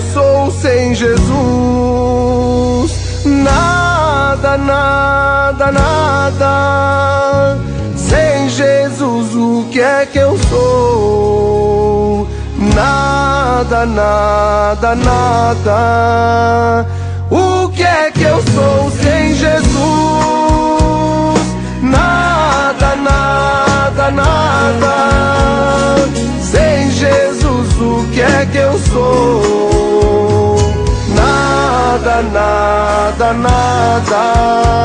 sou sem Jesus? Nada, nada, nada. Sem Jesus, o que é que eu sou? Nada, nada, nada. O que é que eu sou sem Jesus? Nada, nada, nada. Sem Jesus, o que é que eu sou? Nada, nada, nada.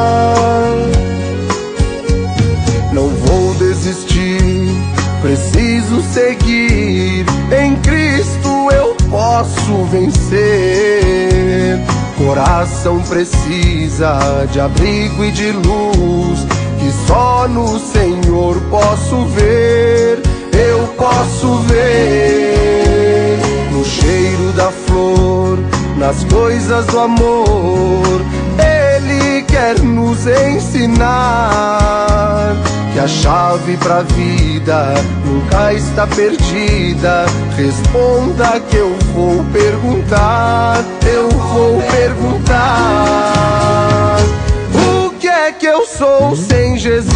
Não vou desistir, preciso seguir. Em Cristo eu posso vencer. Coração precisa de abrigo e de luz, que só no Senhor posso ver. Eu posso ver no cheiro da flor, nas coisas do amor. Ele quer nos ensinar que a chave pra vida nunca está perdida. Responda que eu vou perguntar, eu vou perguntar. O que é que eu sou sem Jesus?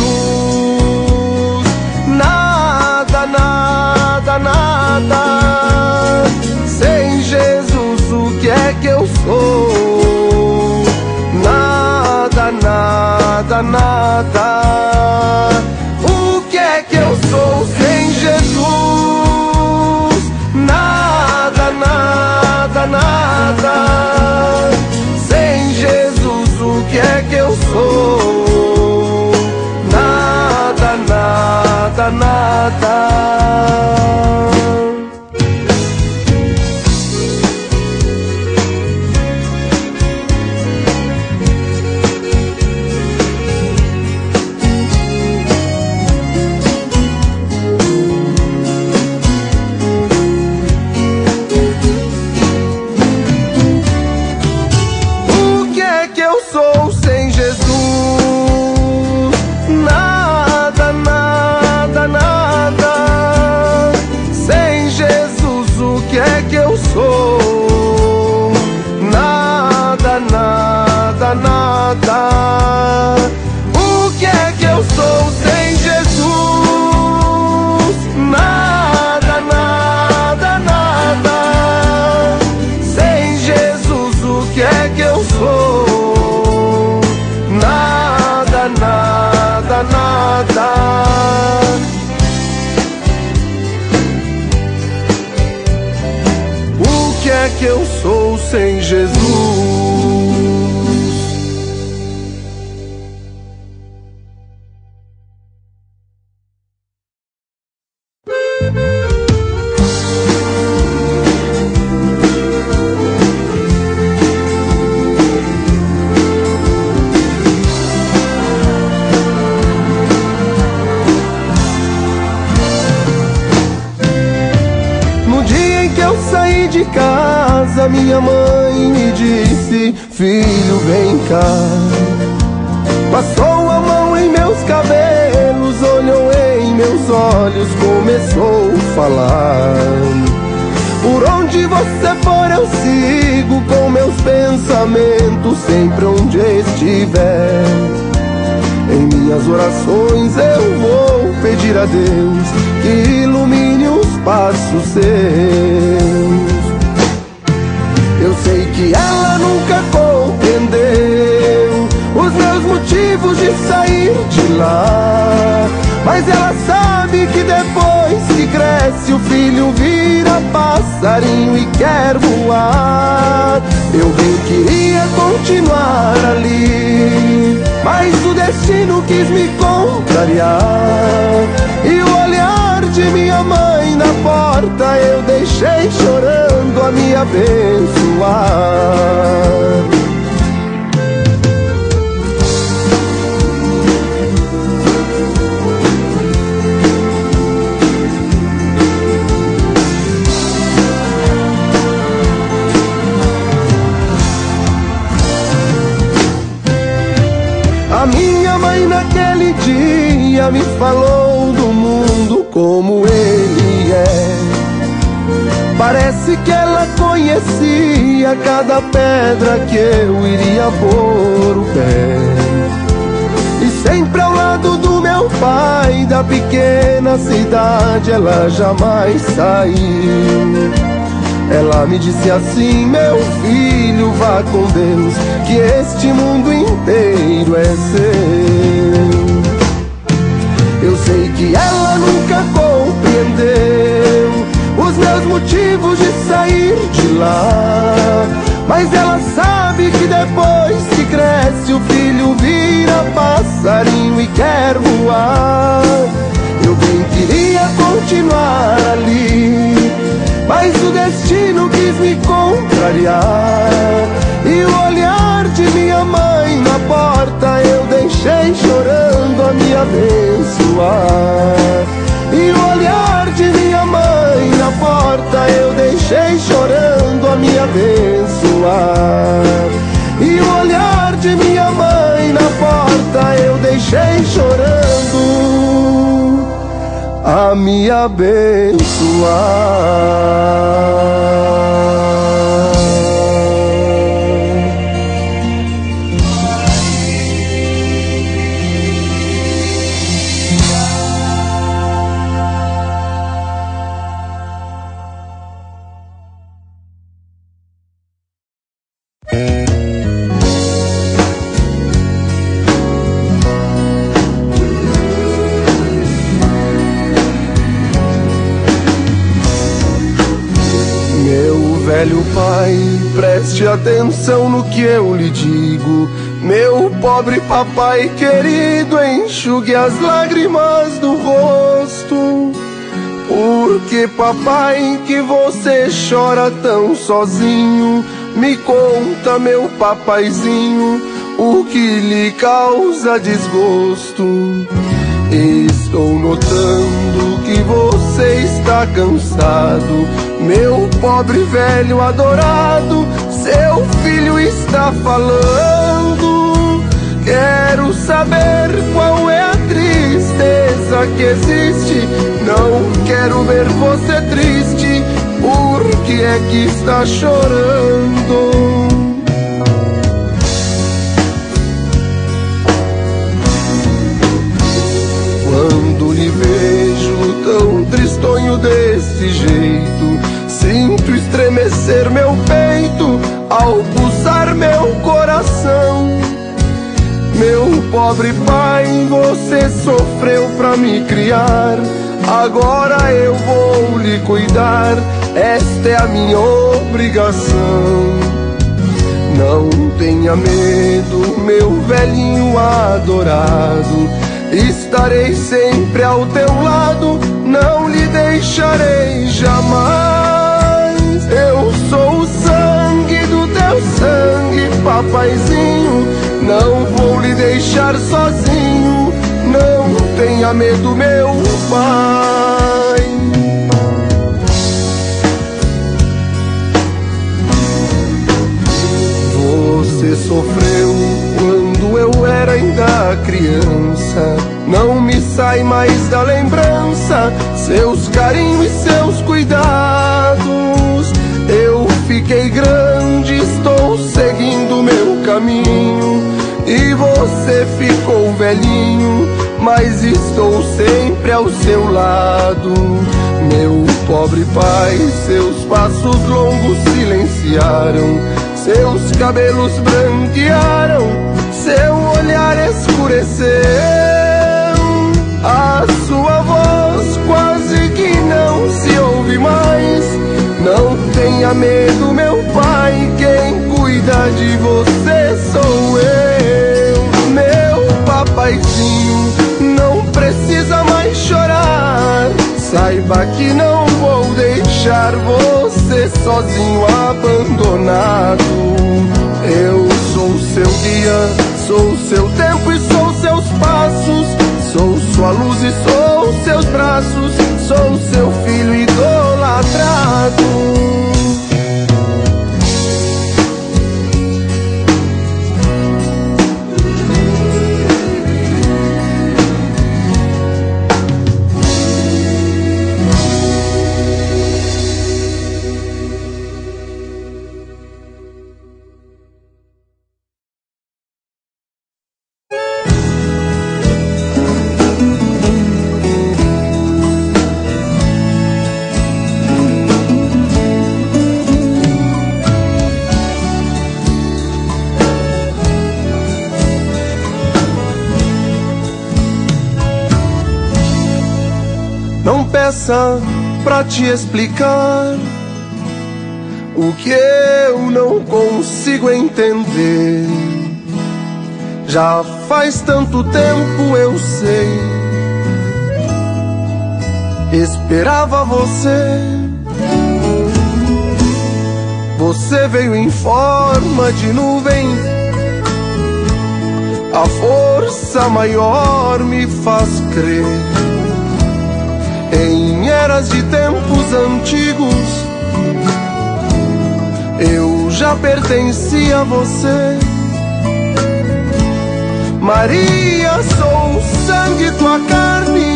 Nada, nada, nada. Sem Jesus, o que é que eu sou? Nada, nada, nada. O que é que eu sou sem Jesus? Nada, nada, nada. Sem Jesus, o que é que eu sou? Nada, nada, nada. O que é que eu sou sem Jesus? Nada, nada, nada. Sem Jesus, o que é que eu sou? Nada, nada, nada. O que é que eu sou sem Jesus? Minha mãe me disse: filho, vem cá. Passou a mão em meus cabelos, olhou em meus olhos, começou a falar: por onde você for eu sigo, com meus pensamentos sempre onde estiver. Em minhas orações eu vou pedir a Deus que ilumine os passos seus. Eu sei que ela nunca compreendeu os meus motivos de sair de lá, mas ela sabe que depois que cresce o filho vira passarinho e quer voar. Eu bem queria continuar ali, mas o destino quis me contrariar, e o olhar de minha mãe na porta eu deixei chorando a me abençoar. A minha mãe naquele dia me falou do mundo como ele é. Parece que ela conhece conhecia cada pedra que eu iria pôr o pé. E sempre ao lado do meu pai, da pequena cidade, ela jamais saiu. Ela me disse assim: meu filho, vá com Deus, que este mundo inteiro é seu. Eu sei que ela nunca compreendeu os meus motivos de sair de lá, mas ela sabe que depois que cresce o filho vira passarinho e quer voar. Eu bem queria continuar ali, mas o destino quis me contrariar. E o olhar de minha mãe na porta eu deixei chorando a me abençoar. E o olhar de minha mãe na porta eu deixei chorando a me abençoar. E o olhar de minha mãe na porta eu deixei chorando a me abençoar. Velho pai, preste atenção no que eu lhe digo. Meu pobre papai querido, enxugue as lágrimas do rosto. Por que, papai, que você chora tão sozinho? Me conta, meu papaizinho, o que lhe causa desgosto. Estou notando que você está cansado, meu pobre velho adorado. Seu filho está falando. Quero saber qual é a tristeza que existe. Não quero ver você triste. Por que é que está chorando? Quando lhe vejo tão tristonho desse jeito, sinto estremecer meu peito ao pulsar meu coração. Meu pobre pai, você sofreu pra me criar, agora eu vou lhe cuidar, esta é a minha obrigação. Não tenha medo, meu velhinho adorado, estarei sempre ao teu lado, não lhe deixarei jamais. Eu sou o sangue do teu sangue, papaizinho, não vou lhe deixar sozinho. Não tenha medo, meu pai. Você sofreu quando eu era ainda criança, não me sai mais da lembrança seus carinhos e seus cuidados. Eu fiquei grande, estou seguindo meu caminho, e você ficou velhinho, mas estou sempre ao seu lado. Meu pobre pai, seus passos longos silenciaram, seus cabelos branquearam, seu olhar escureceu, a sua voz quase que não se ouve mais. Não tenha medo, meu pai, quem cuida de você sou eu. Meu papaizinho, não precisa mais chorar, saiba que não vou deixar você sozinho, abandonado. Eu sou seu guia, sou seu tempo e sou seus passos, sou sua luz e sou seus braços, sou seu filho idolatrado. Não peça pra te explicar o que eu não consigo entender. Já faz tanto tempo, eu sei. Esperava você. Você veio em forma de nuvem. A força maior me faz crer em eras de tempos antigos. Eu já pertencia a você. Maria, sou o sangue, tua carne.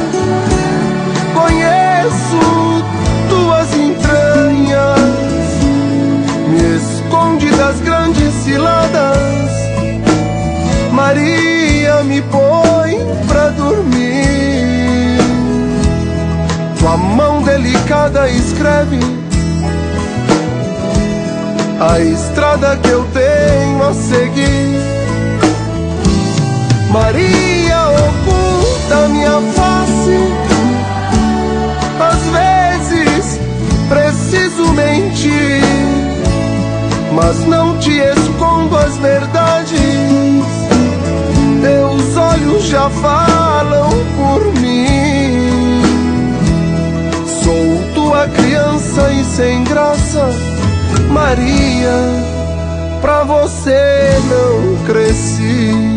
Conheço tuas entranhas. Me esconde das grandes ciladas. Maria, me põe pra dormir. Tua mão delicada escreve a estrada que eu tenho a seguir. Maria, oculta minha face. Às vezes preciso mentir, mas não te escondo as verdades. Teus olhos já falam por mim. Sou tua criança e sem graça. Maria, pra você não cresci.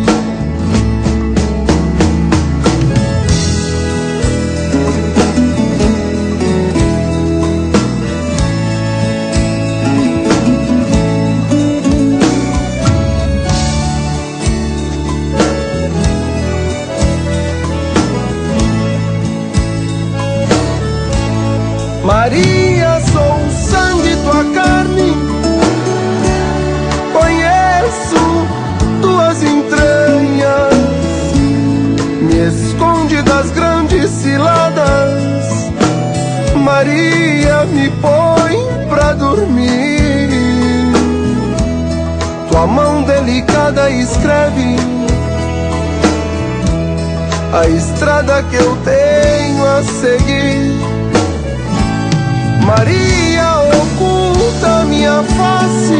Maria, sou o sangue, tua carne. Conheço tuas entranhas. Me esconde das grandes ciladas. Maria, me põe pra dormir. Tua mão delicada escreve a estrada que eu tenho a seguir. Maria, oculta minha face.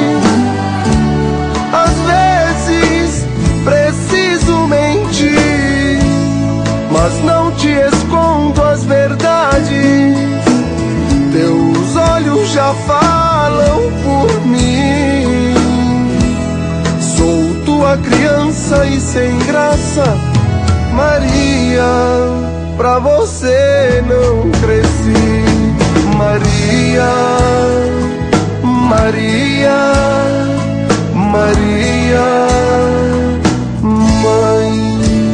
Às vezes preciso mentir, mas não te escondo as verdades. Teus olhos já falam por mim. Sou tua criança e sem graça. Maria, pra você não cresci. Maria, Maria, Maria, mãe.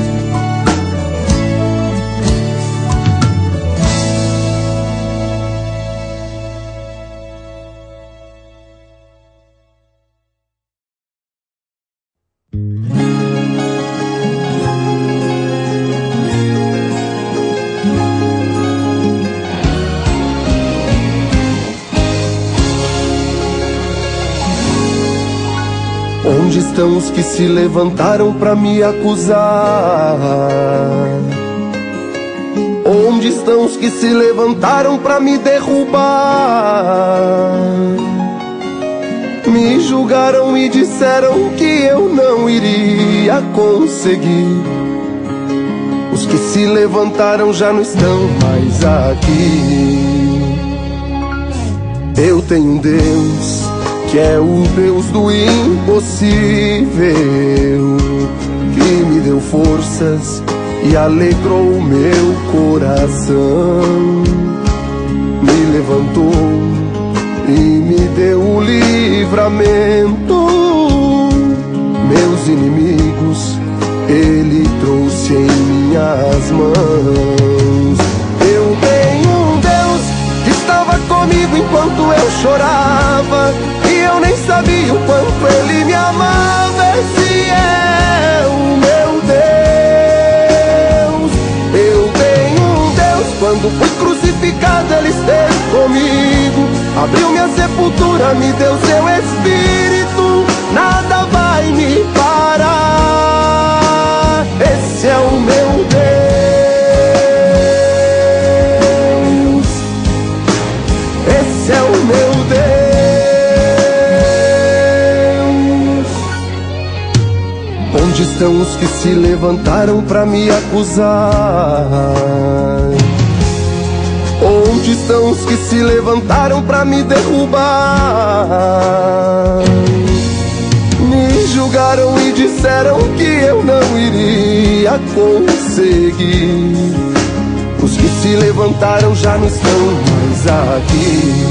Onde estão os que se levantaram pra me acusar? Onde estão os que se levantaram pra me derrubar? Me julgaram e disseram que eu não iria conseguir. Os que se levantaram já não estão mais aqui. Eu tenho um Deus que é o Deus do impossível, que me deu forças e alegrou o meu coração. Me levantou e me deu o livramento. Meus inimigos Ele trouxe em minhas mãos. Eu tenho um Deus que estava comigo enquanto eu chorava, e eu nem sabia o quanto Ele me amava. Esse é o meu Deus. Eu tenho um Deus, quando fui crucificado Ele esteve comigo. Abriu minha sepultura, me deu seu Espírito. Nada vai me parar. Esse é o meu Deus. Onde estão os que se levantaram pra me acusar? Onde estão os que se levantaram pra me derrubar? Me julgaram e disseram que eu não iria conseguir. Os que se levantaram já não estão mais aqui.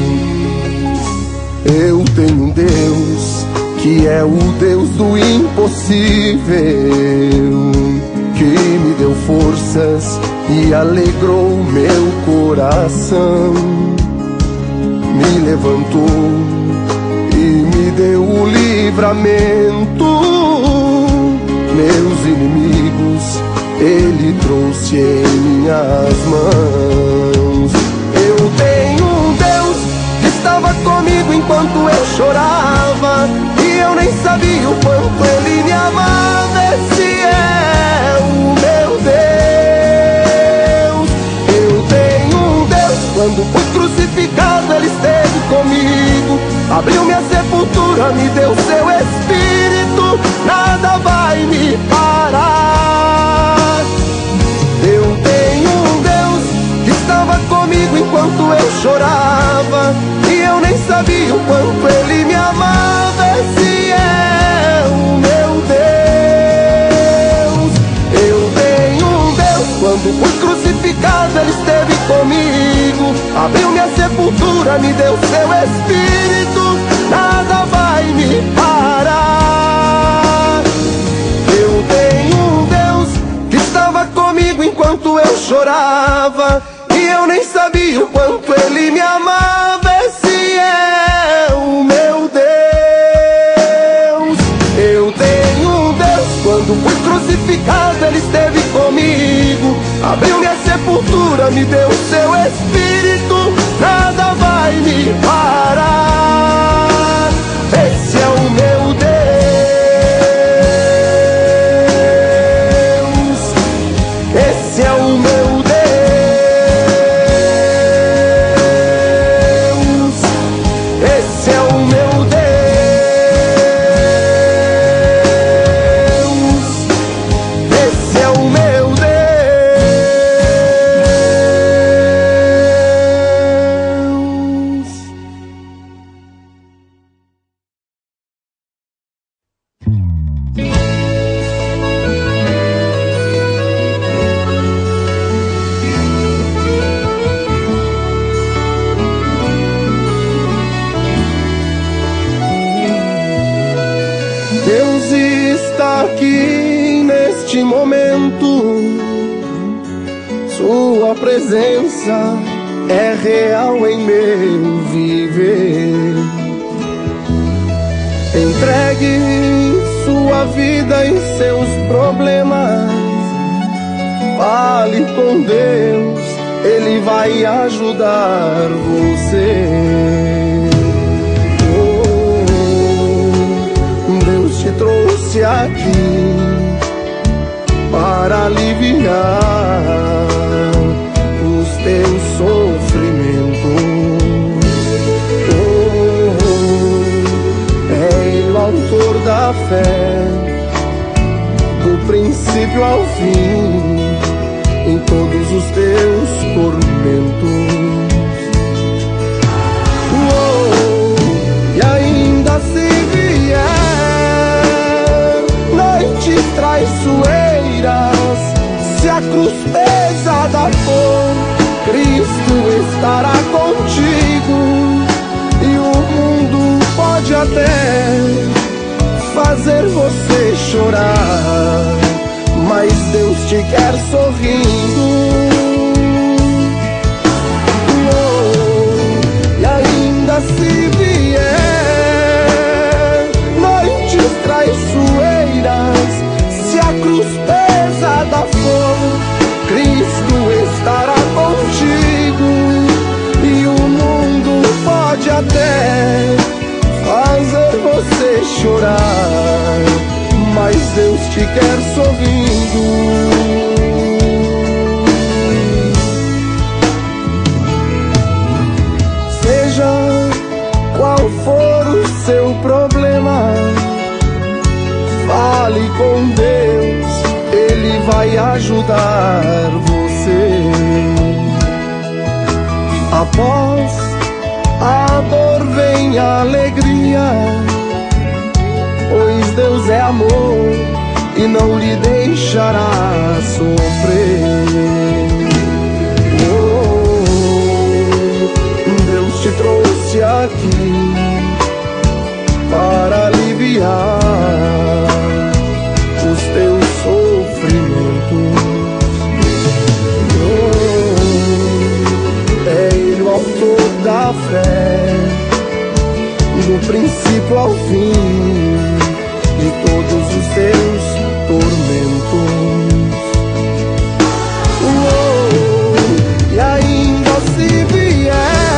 Eu tenho um Deus que é o Deus do impossível, que me deu forças e alegrou meu coração. Me levantou e me deu o livramento. Meus inimigos Ele trouxe em minhas mãos. Eu tenho um Deus que estava comigo enquanto eu chorava, e eu nem sabia o quanto Ele me amava. Esse é o meu Deus. Eu tenho um Deus, quando fui crucificado Ele esteve comigo, abriu minha sepultura, me deu seu Espírito, nada vai me parar. Eu tenho um Deus que estava comigo enquanto eu chorava, e eu nem sabia o quanto Ele me amava. Esse é o meu Deus. Eu tenho um Deus, quando fui crucificado Ele esteve comigo, abriu minha sepultura, me deu seu Espírito, nada vai me parar. Eu tenho um Deus que estava comigo enquanto eu chorava, e eu nem sabia o quanto Ele me amava. Esse é o meu Deus. Eu tenho um Deus, quando fui crucificado Ele esteve comigo, abriu minha sepultura, me deu seu Espírito, nada vai me parar. Esse é o meu Deus. Esse é o meu Deus. Esse é o meu Deus. Esse é o meu Deus. Deus está aqui neste momento, Sua presença é real em meu viver. Entregue sua vida e seus problemas, fale com Deus, Ele vai ajudar você. Deus te trouxe aqui para aliviar os teus sofrimentos. É Ele o autor da fé, do princípio ao fim, em todos os teus tormentos. E ainda se vier noites traiçoeiras, se a cruz pesada for, Cristo estará contigo. E o mundo pode até fazer você chorar, mas Deus te quer sorrindo. E ainda se vier noites traiçoeiras, se a cruz pesada for, Cristo estará contigo. E o mundo pode até fazer você chorar, mas Deus te quer sorrindo. ajudar você. Após a dor vem a alegria, pois Deus é amor e não lhe deixará sofrer. Deus te trouxe aqui para aliviar os teus sofrimentos. É Ele o autor da fé, do princípio ao fim de todos os teus tormentos. E ainda se vier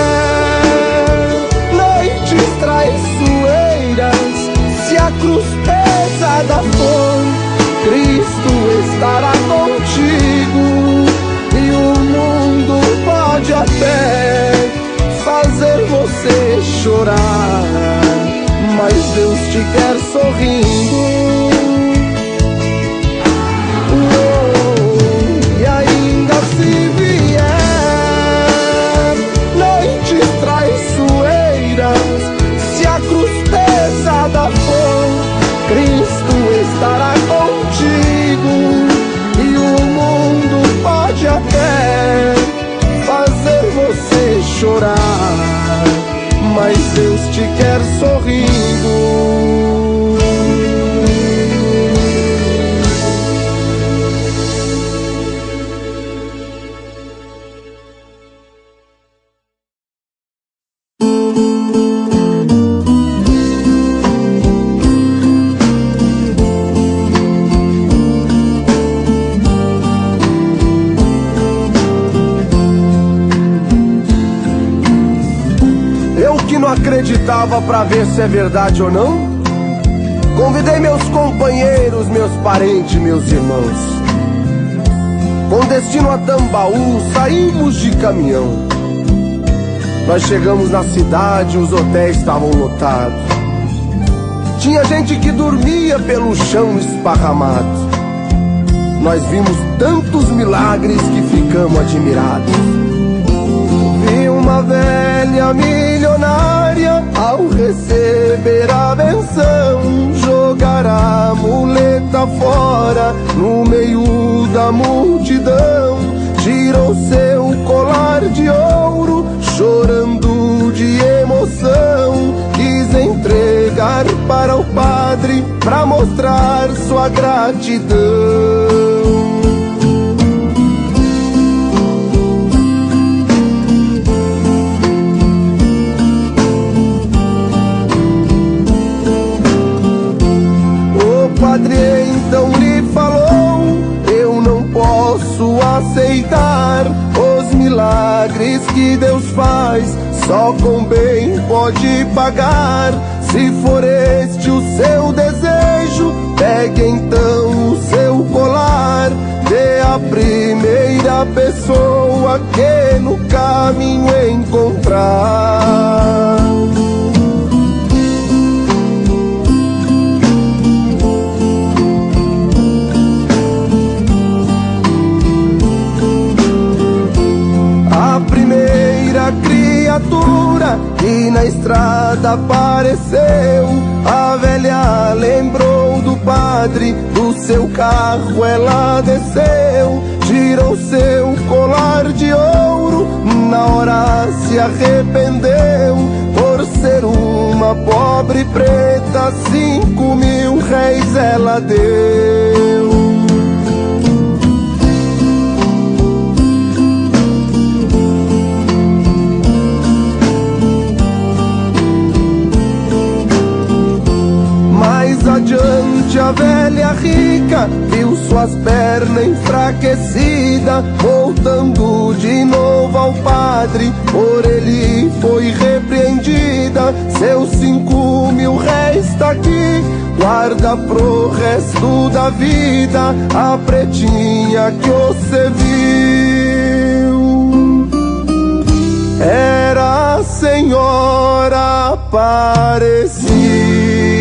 noites traiçoeiras, se a cruz pesada for, Cristo estará contigo. E o mundo pode até fazer você chorar, mas Deus te quer sorrindo. E ainda se vier noites traiçoeiras, se a cruz pesada for, Cristo estará contigo. E o mundo pode até fazer você chorar, mas Deus te quer sorrindo. Acreditava pra ver se é verdade ou não. Convidei meus companheiros, meus parentes, meus irmãos. Com destino a Tambaú, saímos de caminhão. Nós chegamos na cidade, os hotéis estavam lotados. Tinha gente que dormia pelo chão esparramado. Nós vimos tantos milagres que ficamos admirados. Vi uma velha milionária, ao receber a benção, jogar a muleta fora no meio da multidão. Tirou seu colar de ouro, chorando de emoção. Quis entregar para o padre pra mostrar sua gratidão. O padre então lhe falou: eu não posso aceitar os milagres que Deus faz, só com bem pode pagar. Se for este o seu desejo, pegue então o seu colar, dê a primeira pessoa que no caminho encontrar. A primeira criatura que na estrada apareceu, a velha lembrou do padre, do seu carro ela desceu. Tirou seu colar de ouro, na hora se arrependeu. Por ser uma pobre preta, 5.000 réis ela deu. Mais adiante a velha rica viu suas pernas enfraquecidas, voltando de novo ao padre, por ele foi repreendida. Seus 5.000 réis tá aqui, guarda pro resto da vida. A pretinha que você viu era a Senhora Aparecida.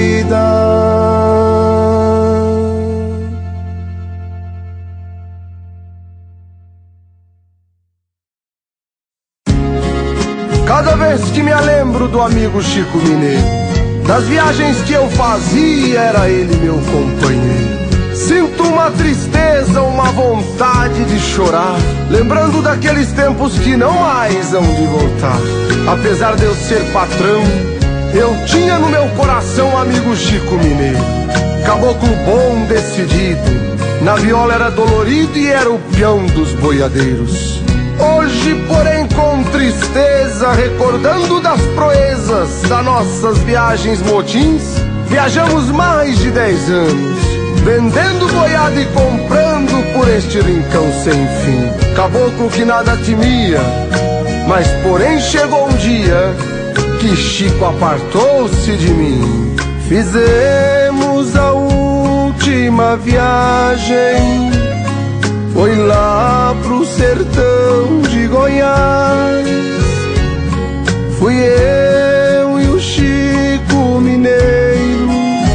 Cada vez que me lembro do amigo Chico Mineiro, das viagens que eu fazia, era ele meu companheiro. Sinto uma tristeza, uma vontade de chorar, lembrando daqueles tempos que não mais hão de voltar. Apesar de eu ser patrão, eu tinha no meu coração amigo Chico Mineiro. Caboclo bom, decidido, na viola era dolorido e era o peão dos boiadeiros. Hoje, porém, com tristeza, recordando das proezas das nossas viagens motins, viajamos mais de 10 anos, vendendo boiada e comprando por este rincão sem fim. Caboclo que nada temia, mas porém chegou um dia que Chico apartou-se de mim. Fizemos a última viagem, foi lá pro sertão de Goiás. Fui eu e o Chico Mineiro,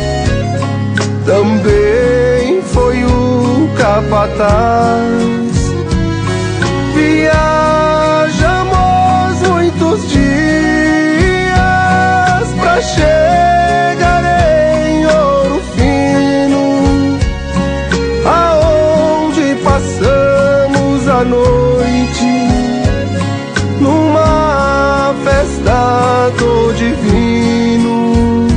também foi o capataz. Viajamos muitos dias pra chegar em Ouro Fino, aonde passamos a noite numa festa do divino.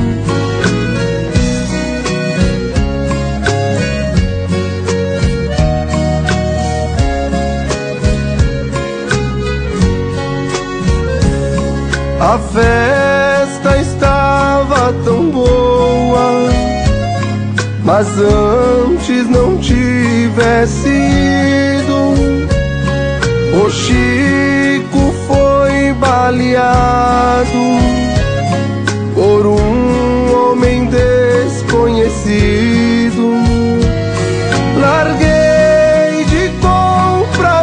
A festa estava tão boa, mas antes não tivesse ido, o Chico foi baleado por um homem desconhecido. Larguei de comprar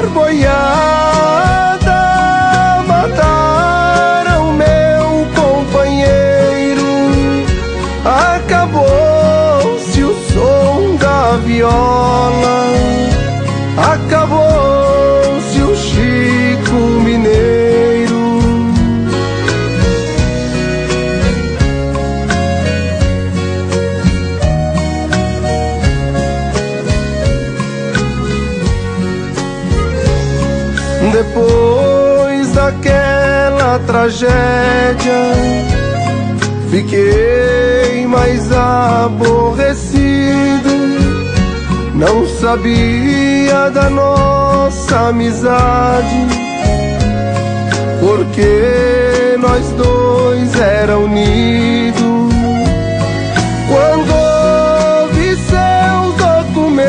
boiada, mataram meu companheiro. Acabou-se o som da viola, acabou-se o Chico Mineiro. Depois daquela tragédia, fiquei mais aborrecido. Não sabia da nossa amizade, porque nós dois era unidos. Quando ouvi seus documentos,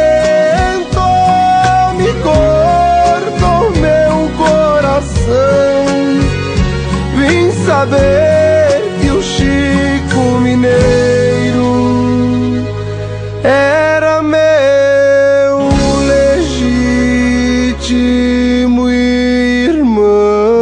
me cortou meu coração. Vim saber que o Chico Mineiro era meu legítimo irmão.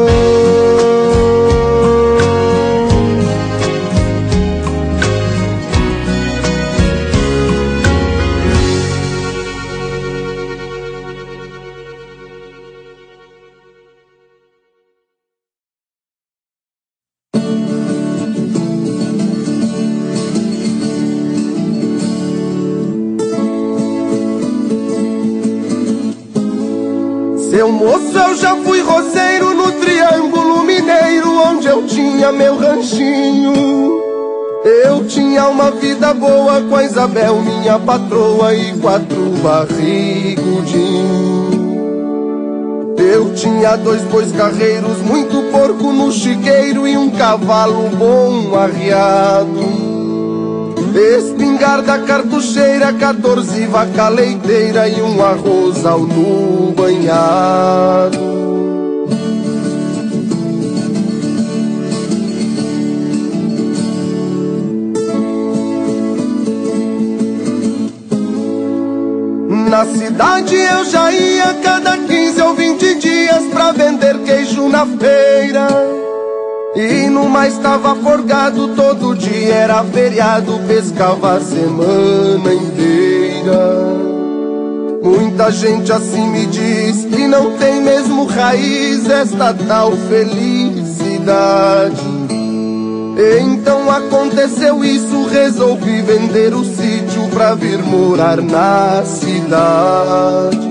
Seu moço, eu já fui roceiro no Triângulo Mineiro, onde eu tinha meu ranchinho. Eu tinha uma vida boa com a Isabel, minha patroa, e 4 barrigudinhos. Eu tinha 2 bois carreiros, muito porco no chiqueiro e um cavalo bom arriado. Espingarda cartucheira, 14 vaca leiteira e um arrozal no banhado. Na cidade eu já ia cada 15 ou 20 dias pra vender queijo na feira. E no mais estava forgado, todo dia era feriado, pescava a semana inteira. Muita gente assim me diz que não tem mesmo raiz esta tal felicidade. cidade. Então aconteceu isso, resolvi vender o sítio pra vir morar na cidade.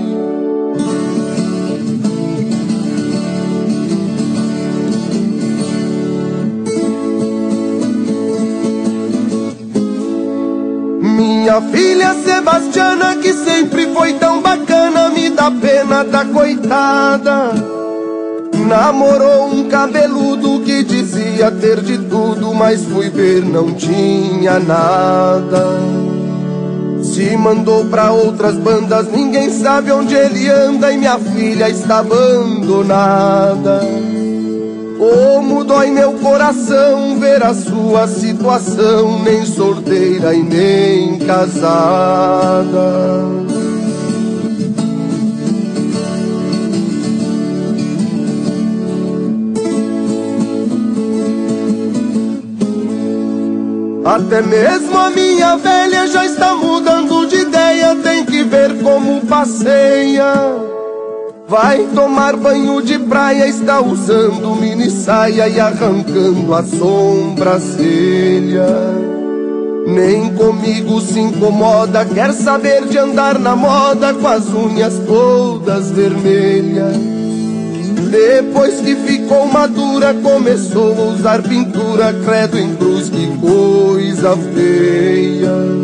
Minha filha Sebastiana, que sempre foi tão bacana, me dá pena da coitada. Namorou um cabeludo que dizia ter de tudo, mas fui ver, não tinha nada. Se mandou pra outras bandas, ninguém sabe onde ele anda, e minha filha está abandonada. Como dói meu coração ver a sua situação, nem solteira e nem casada. Até mesmo a minha velha já está mudando de ideia, tem que ver como passeia. Vai tomar banho de praia, está usando mini saia e arrancando a sobrancelha. Nem comigo se incomoda, quer saber de andar na moda com as unhas todas vermelhas. Depois que ficou madura, começou a usar pintura, credo em cruz, que coisa feia.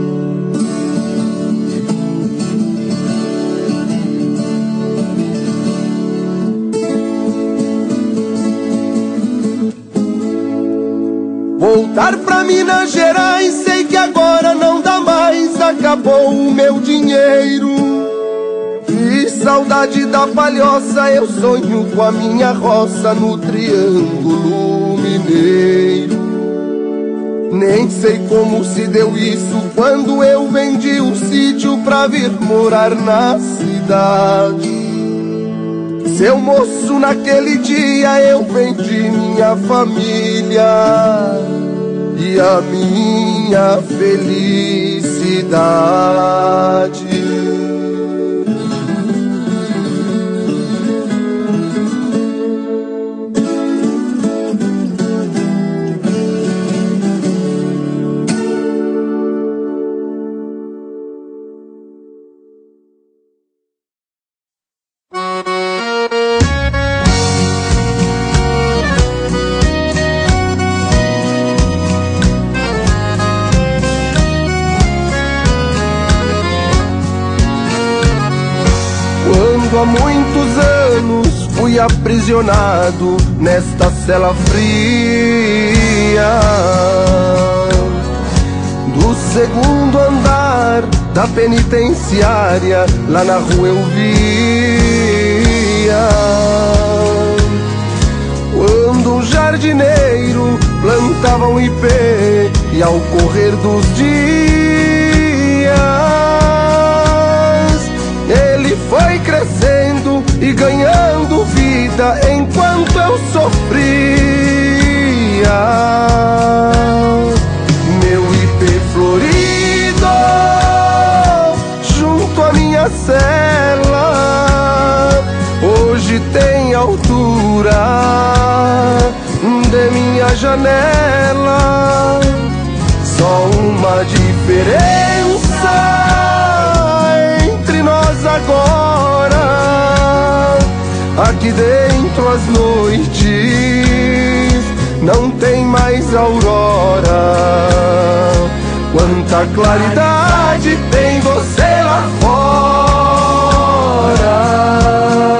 Voltar pra Minas Gerais, sei que agora não dá mais, acabou o meu dinheiro. E saudade da palhoça, eu sonho com a minha roça no Triângulo Mineiro. Nem sei como se deu isso, quando eu vendi o sítio pra vir morar na cidade. Seu moço, naquele dia eu vendi minha família e a minha felicidade. Há muitos anos fui aprisionado nesta cela fria do segundo andar da penitenciária. Lá na rua eu via quando um jardineiro plantava um ipê, e ao correr dos dias ele foi crescendo e ganhando vida enquanto eu sofria. Meu ipê florido junto à minha cela hoje tem altura de minha janela. Só uma diferença agora, aqui dentro as noites não tem mais aurora. Quanta claridade tem você lá fora.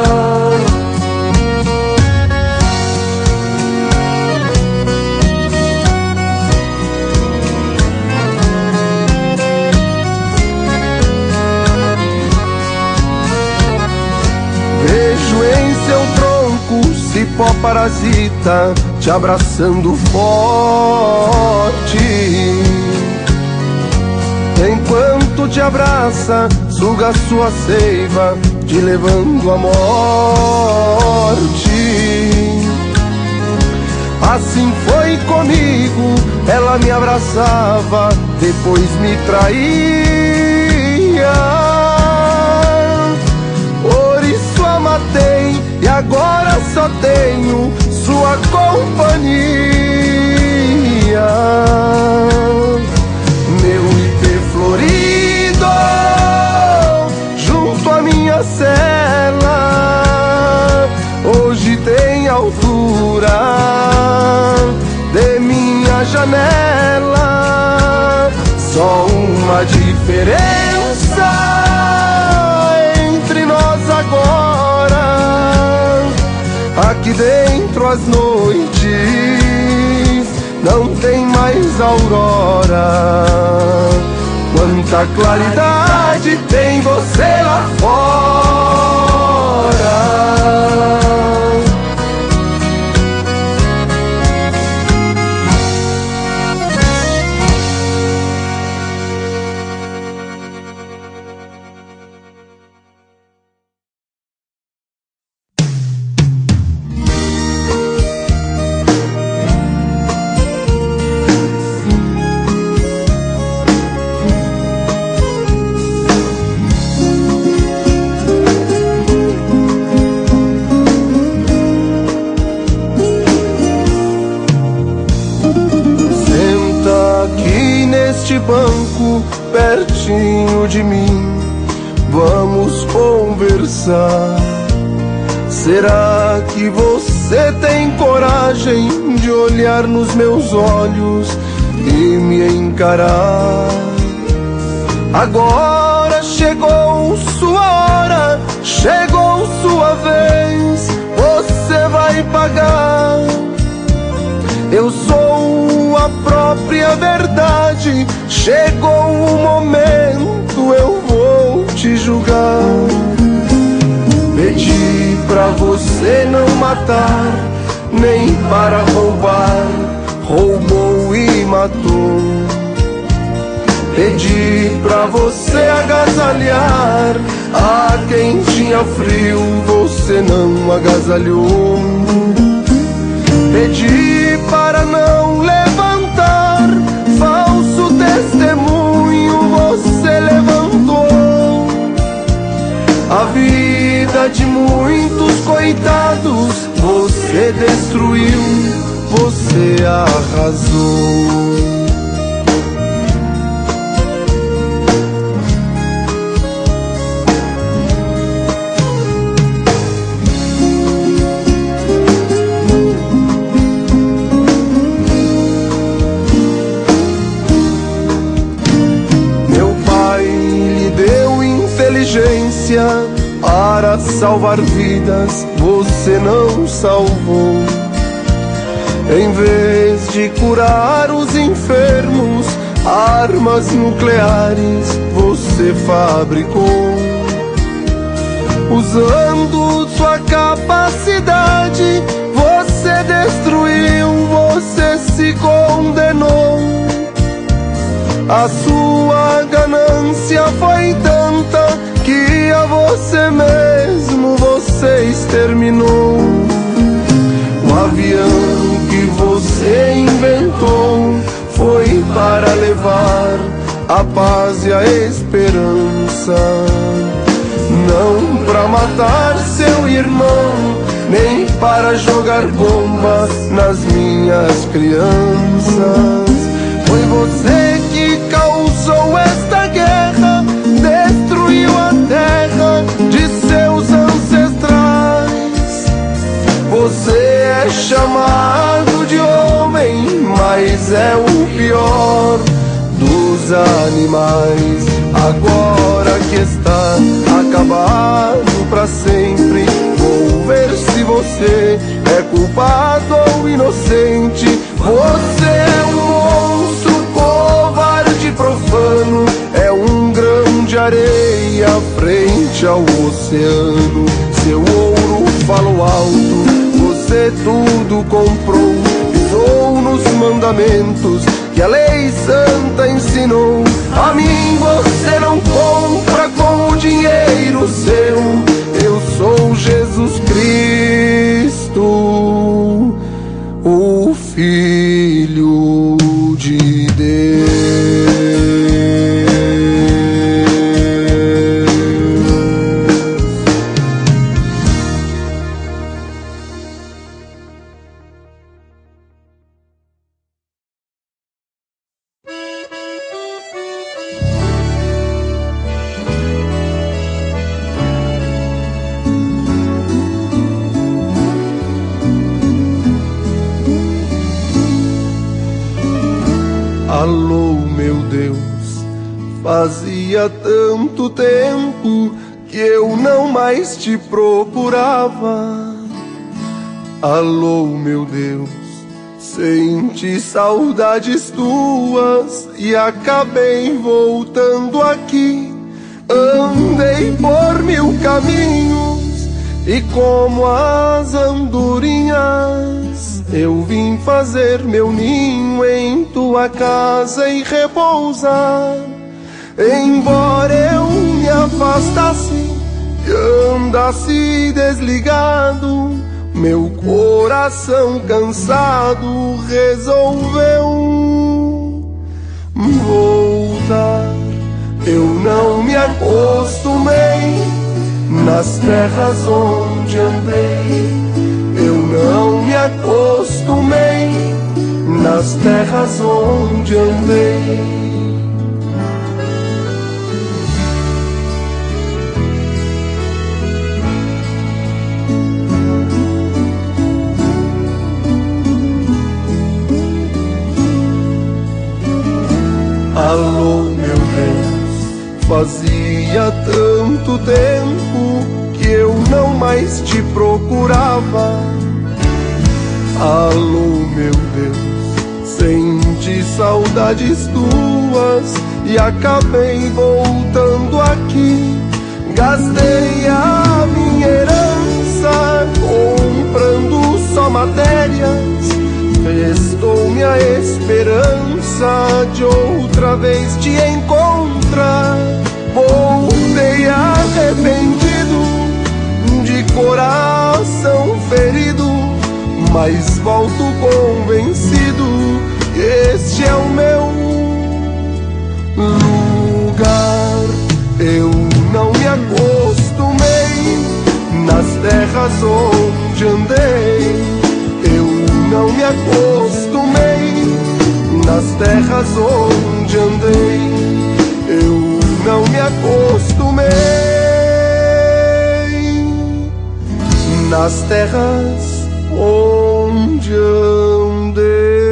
Cipó parasita te abraçando forte, enquanto te abraça, suga sua seiva, te levando à morte. Assim foi comigo, ela me abraçava, depois me traía. Por isso a matei e agora só tenho sua sua companhia. Meu ipê florido junto à minha cela, hoje tem altura de minha janela. Só uma diferença entre nós agora: aqui dentro as noites não tem mais aurora. Quanta claridade tem você lá fora. Banco pertinho de mim, vamos conversar. Será que você tem coragem de olhar nos meus olhos e me encarar? Agora chegou sua hora, chegou sua vez, você vai pagar. Eu sou a própria verdade, chegou o momento, eu vou te julgar. Pedi pra você não matar, nem para roubar, roubou e matou. Pedi pra você agasalhar a quem tinha frio, você não agasalhou. Pedi para não levantar falso testemunho, você levantou. A vida de muitos coitados você destruiu, você arrasou. Para salvar vidas, você não salvou. Em vez de curar os enfermos, armas nucleares você fabricou. Usando sua capacidade, você destruiu, você se condenou. A sua ganância foi tanta que a você mesmo você exterminou. O avião que você inventou foi para levar a paz e a esperança, não para matar seu irmão, nem para jogar bombas nas minhas crianças. Foi você que causou esta guerra, destruiu a terra de seus ancestrais. Você é chamado de homem, mas é o pior dos animais. Agora que está acabado pra sempre, vou ver se você é culpado ou inocente. Você é um monstro, covarde, profano, é um grão de areia frente ao oceano. Seu ouro falou alto, você tudo comprou, pisou nos mandamentos que a lei santa ensinou. A mim você não compra com o dinheiro seu. Eu sou Jesus Cristo, o Filho de Deus. Alô, meu Deus, fazia tanto tempo que eu não mais te procurava. Alô, meu Deus, senti saudades tuas e acabei voltando aqui. Andei por 1000 caminhos e como as andorinhas eu vim fazer meu ninho em tua casa e repousar. Embora eu me afastasse e andasse desligado, meu coração cansado resolveu voltar. Eu não me acostumei nas terras onde andei. Eu não me acostumei nas terras onde andei. Alô, meu Deus, fazia tanto tempo que eu não mais te procurava. Alô, meu Deus, senti saudades tuas e acabei voltando aqui. Gastei a minha herança comprando só matérias. Restou-me a esperança de outra vez te encontrar. Voltei arrependido, de coração ferido, mas volto convencido que este é o meu lugar. Eu não me acostumei nas terras onde andei. Não me acostumei nas terras onde andei. Eu não me acostumei nas terras onde andei.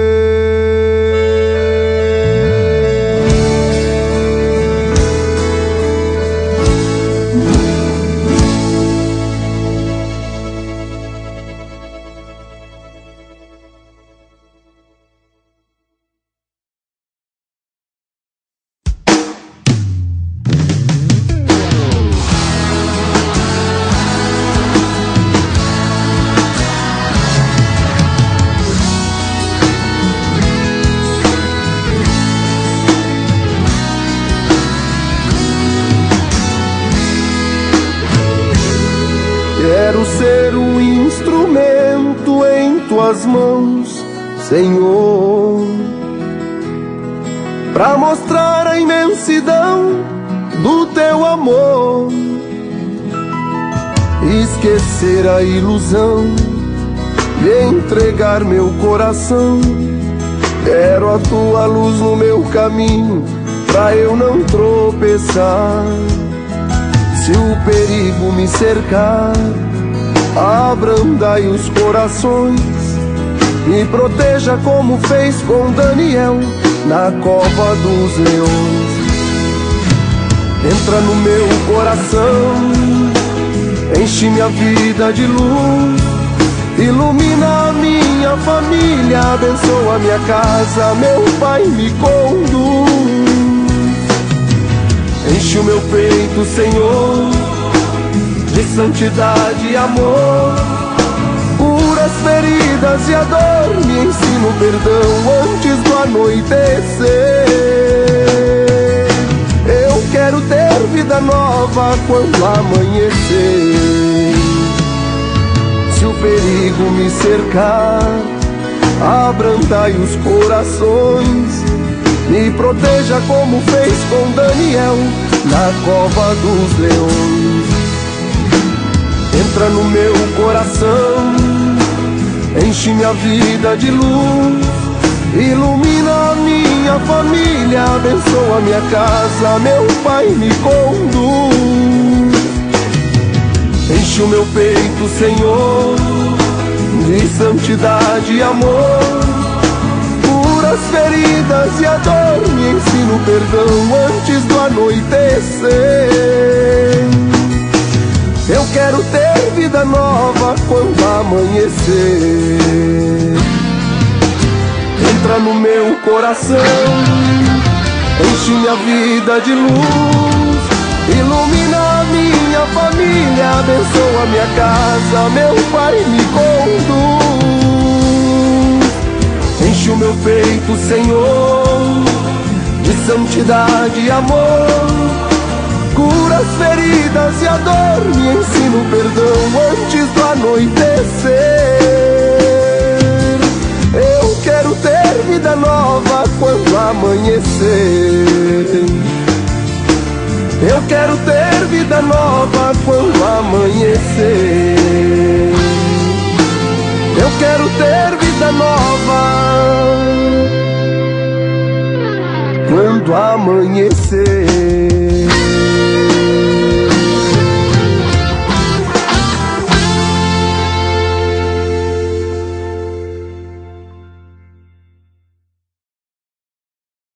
Quero ser um instrumento em tuas mãos, Senhor, pra mostrar a imensidão do teu amor, esquecer a ilusão e entregar meu coração. Quero a tua luz no meu caminho, pra eu não tropeçar. Se o perigo me cercar, abrandai os corações, me proteja como fez com Daniel na cova dos leões. Entra no meu coração, enche minha vida de luz, ilumina a minha família, abençoa a minha casa, meu Pai me conduz. Enche o meu peito, Senhor, de santidade e amor. Cura as feridas e a dor, me ensina o perdão antes do anoitecer. Eu quero ter vida nova quando amanhecer. Se o perigo me cercar, abrandai os corações, me proteja como fez com Daniel na cova dos leões. Entra no meu coração, enche minha vida de luz, ilumina a minha família, abençoa a minha casa, meu Pai me conduz. Enche o meu peito, Senhor, de santidade e amor. as feridas e a dor, me ensina o perdão antes do anoitecer. Eu quero ter vida nova quando amanhecer. Entra no meu coração, enche minha vida de luz, ilumina a minha família, abençoa minha casa, meu Pai me conduz. Enche o meu peito, Senhor, de santidade e amor, cura as feridas e a dor, me ensina o perdão antes do anoitecer. Eu quero ter vida nova quando amanhecer. Eu quero ter vida nova quando amanhecer. Eu quero ter vida nova quando amanhecer.